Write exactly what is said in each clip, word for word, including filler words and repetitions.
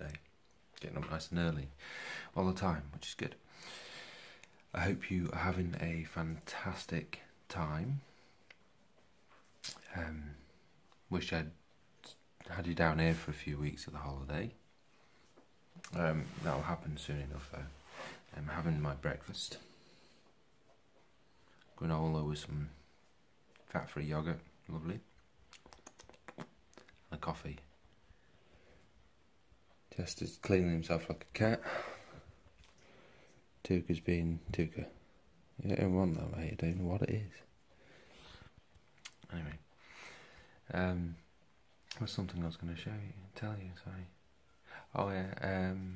today. Getting up nice and early all the time, which is good. I hope you are having a fantastic time. Um, wish I'd had you down here for a few weeks of the holiday. Um, that'll happen soon enough though. I'm having my breakfast. Granola with some fat-free yogurt, lovely. And a coffee. Chester's cleaning himself like a cat. Tuka's being Tuka. You don't want that, mate. You don't know what it is. Anyway, um, what's something I was going to show you, tell you, sorry. Oh yeah, um,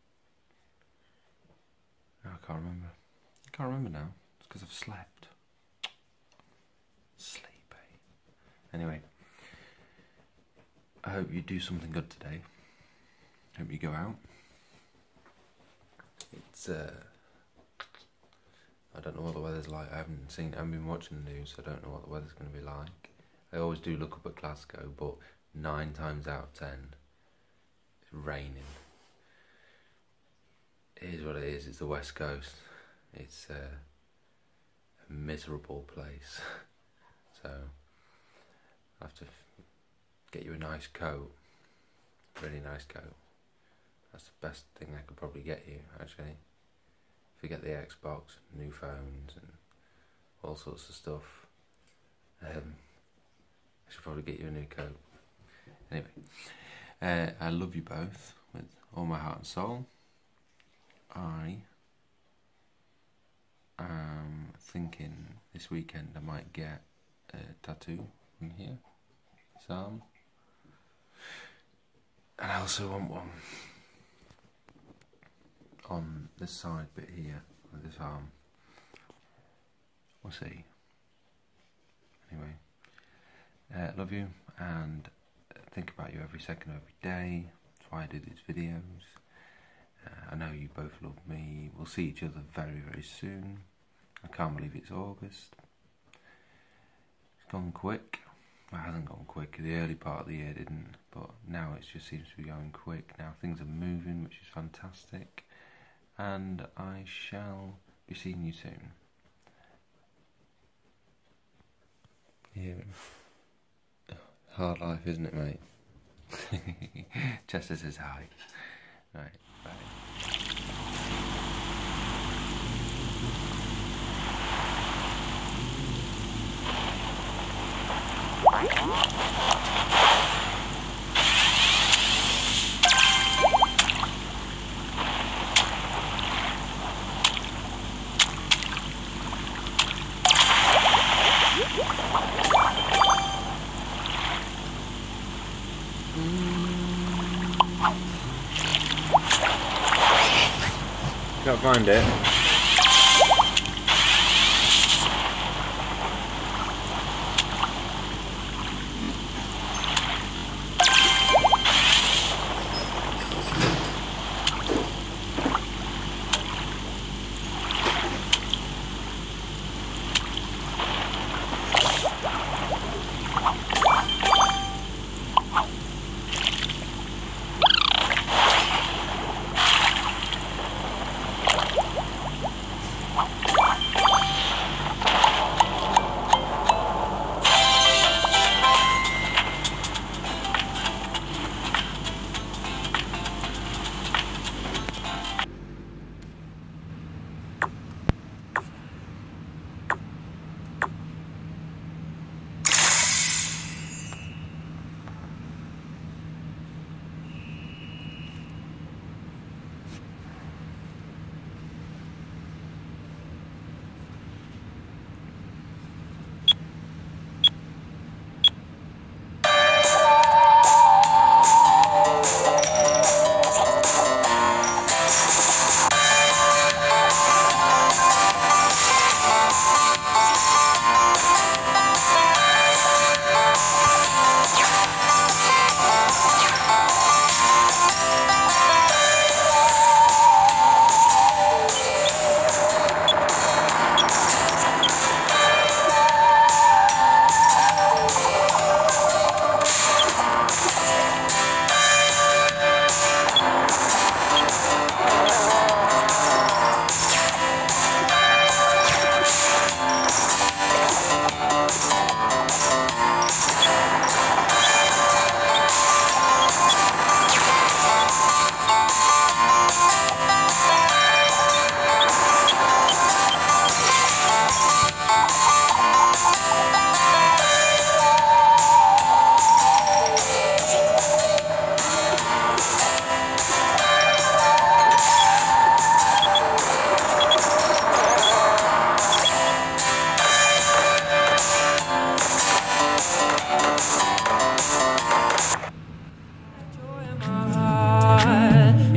oh, I can't remember. I can't remember now. It's because I've slept. Sleepy. Anyway, I hope you do something good today. Hope you go out. It's uh, I don't know what the weather's like. I haven't seen. I haven't been watching the news, so I don't know what the weather's going to be like. I always do look up at Glasgow, but nine times out of ten, it's raining. It is what it is. It's the West Coast. It's uh, a miserable place. So I have to get you a nice coat, really nice coat. That's the best thing I could probably get you, actually. If you get the Xbox, new phones, and all sorts of stuff, um, I should probably get you a new coat. Anyway, uh, I love you both with all my heart and soul. I am thinking this weekend I might get a tattoo in here, this arm, and I also want one on this side bit here with this arm. We'll see. Anyway, uh, love you and think about you every second of every day. That's why I do these videos. Uh, I know you both love me. We'll see each other very, very soon. I can't believe it's August. It's gone quick. Well, it hasn't gone quick. The early part of the year didn't, but now it just seems to be going quick. Now things are moving, which is fantastic. And I shall be seeing you soon. You hear him? Hard life, isn't it, mate? Chester says hi. Right, bye. Can't find it.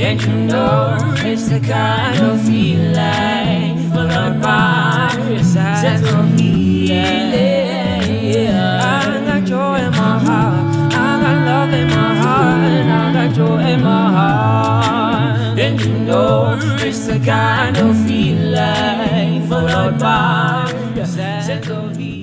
And you know it's the kind of feeling followed by a sense of healing. I got joy in my heart, I got love in my heart, I got joy in my heart. And you know it's the kind of feeling followed by a sense of healing.